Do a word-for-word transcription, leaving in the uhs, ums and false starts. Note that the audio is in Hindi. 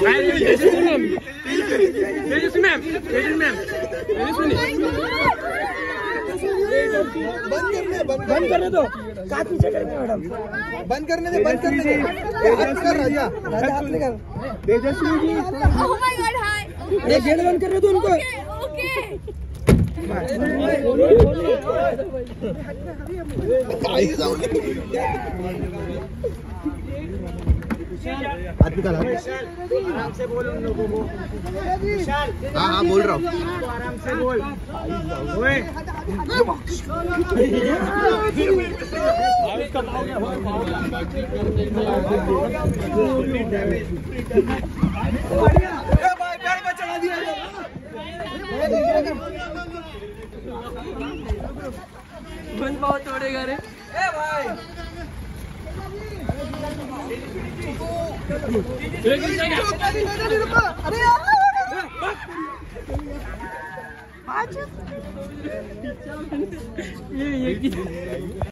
तेजस्वी मैम, तेजस्वी मैम, बंद करने बंद बंद करने दो, काट पीछे करेंगे मैडम। बंद करने दे बंद करने दे। राजा राजा हाथ लेकर Tejashwi ji. Oh my God हाय। ये गेट बंद करने दो उनको। ओके आराम से बोल उन लोगों को। हाँ हाँ बोल रहा हूँ। आराम से बोल। ओए बंद बहुत तोड़ेगा रे। ए भाई अरे यार ये ये